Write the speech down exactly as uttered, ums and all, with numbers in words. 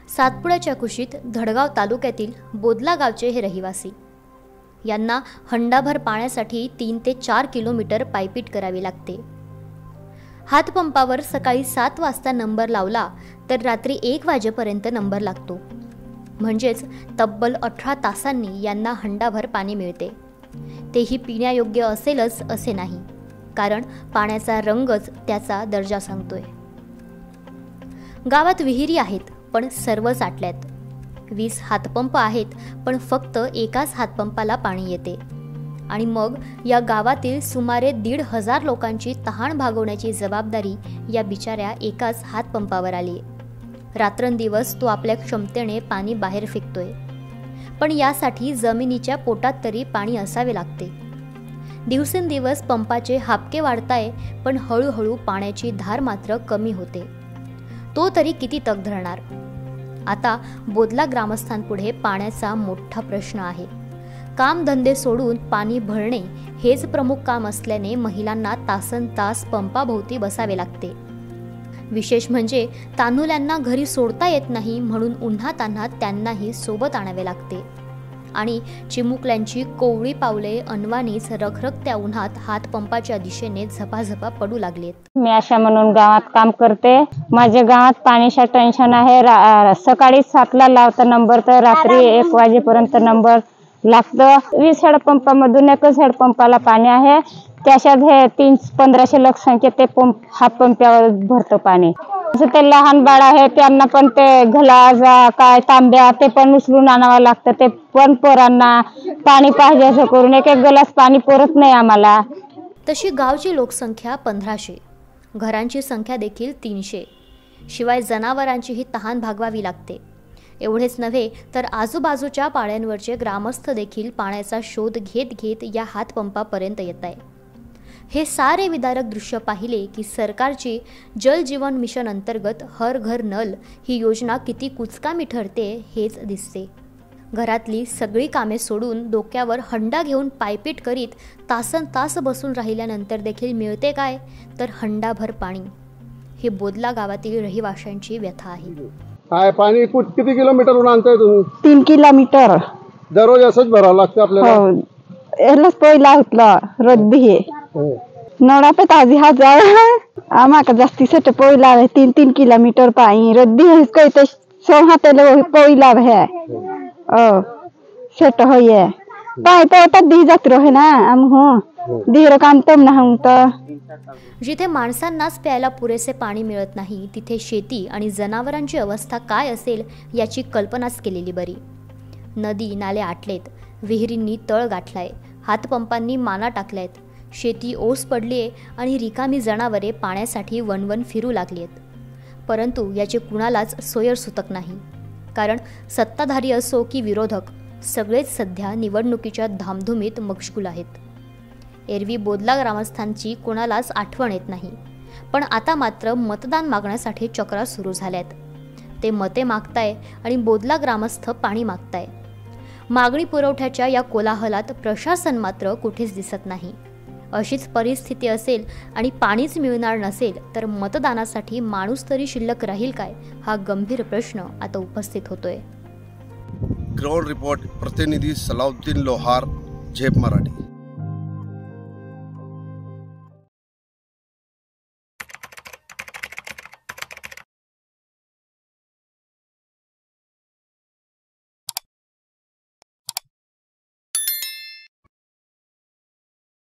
सातपुड्याच्या कुशीत धडगाव तालुक्यातील बोदला गावचे हे रहिवासी। यांना हंडाभर पाण्यासाठी तीन ते चार किलोमीटर पायपीट करावी लागते। हातपंपावर सकाळी सात वाजता नंबर लावला तर रात्री एक वाजेपर्यंत नंबर लागतो। म्हणजेच तब्बल अठरा तासांनी यांना हंडाभर पाणी मिळते। तेही पिण्यायोग्य असेलच असे नाही, कारण पाण्याचा रंगच त्याचा दर्जा सांगतोय। गावात विहिरी आहेत पण सर्व साठल्यात। वीस हातपंप आहेत पण फक्त एकाच हातपंपाला पाणी येते। आणि मग या गावातील सुमारे दीड हजार लोकांची तहान भागवण्याची जबाबदारी या बिचाऱ्या एकाच हातपंपावर आली। रात्रंदिवस तो आपल्या क्षमतेने पाणी बाहेर फेकतोय, पण यासाठी जमिनीच्या पोटात तरी पाणी असावे लागते। दिवसेंदिवस पंपाचे हापके वाढताय, पण हळूहळू पाण्याची धार मात्र कमी होते। तो तरी किती तग धरणार? आता बोदला ग्रामस्थांपुढे पाण्याचा मोठा प्रश्न आहे। काम धंदे सोडून पाणी भरणे हेच प्रमुख काम असल्याने महिलांना तासनतास पंपाभोवती बसावे लागते। विशेष म्हणजे तान्हुल्यांना घरी सोडता येत नाही, म्हणून उन्हा तान्हात त्यांनाही सोबत आणावे लागते। आणि चिमुकल्यांची कोवळी पावले अनवाणीच रखरखत्या उन्हात हातपंपाच्या दिशेने झपाझपा पडू लागलेत। मी आशा म्हणून गावात काम करते। माझ्या गावात पाण्याचं टेन्शन आहे। सकाळी सातला लावता नंबर तर रात्री एक वाजेपर्यंत नंबर लागतं। वीस हेडपंपामधून एकच हेडपंपाला पाणी आहे। त्याच्यात हे तीन पंधराशे लोकसंख्या ते पंप हातपंपावर भरतं पाणी। असं ते लहान बाळ आहे त्यांना पण ते ग्लास काय तांब्या ते पण उचलून आणावं लागतं। ते पण पोरांना पाणी पाहिजे असं करून एक एक ग्लास पाणी पुरत नाही आम्हाला। तशी गावची लोकसंख्या पंधराशे, घरांची संख्या देखील तीनशे, शिवाय जनावरांचीही तहान भागवावी लागते। एवढेच नव्हे तर आजूबाजूच्या पाड्यांवरचे ग्रामस्थ देखील पाण्याचा शोध घेत घेत या हातपंपापर्यंत येत आहे। हे सारे विदारक दृश्य पाहिले की सरकारची जल जीवन मिशन अंतर्गत हर घर नल ही योजना किती कुचकामी ठरते हेच दिसते। घरातली सगळी कामे सोडून डोक्यावर हंडा घेऊन पायपीट करीत तासन तास बसून राहिल्यानंतर देखील मिळते काय तर हंडाभर पाणी। हे बोदला गावातील रहिवाशांची व्यथा आहे। काय पाणी किती किलोमीटरवरून आणताय तुम्ही? तीन किलोमीटर दररोज असंच भरावं लागतं आपल्याला? हो, यालाच पहिला होतला रद्दी हे नळा पे ताजी हजार आम्हाला जास्ती सट पहिला आहे। तीन तीन किलोमीटर पाणी रद्दी है कहते सोहा तेले पहिला है ओ सट होय पाय तो दी जात रहे ना आम हो धीर काम तम ना हम तर। जिथे माणसांनाच प्यायला पुरेसे पाणी मिळत नाही तिथे शेती आणि जनावरांची अवस्था काय असेल याची कल्पनाच केलेली बरी। नदी नाले आटलेत, विहिरींनी तळ गाठलाय, हातपंपांनी माना टाकल्यात, शेती ओस पडलीये आणि रिकामी जनावरे पाण्यासाठी वनवन फिरू लागलीत। परंतु याचे कुणालाच सोयर सुतक नाही, कारण सत्ताधारी असो की विरोधक सगळेच सध्या निवडणुकीच्या धामधुमीत मशगूल आहेत। एरवी बोदला ग्रामस्थांची कोणालाच आठवण येत नाही, पण आता मात्र मतदान मागण्यासाठी चक्रा सुरू झाल्यात। ते मते मागताय आणि बोदला ग्रामस्थ पाणी मागताय। मागणी पुरवठ्याच्या या कोलाहलात प्रशासन मात्र कुठेच दिसत नाही। अशीच परिस्थिती असेल आणि पाणीच मिळणार नसेल तर मतदानासाठी माणूस तरी शिल्लक राहील काय हा गंभीर प्रश्न आता उपस्थित होतोय। ग्राउंड रिपोर्ट प्रतिनिधी सलाउद्दीन लोहार, झेप मराठी।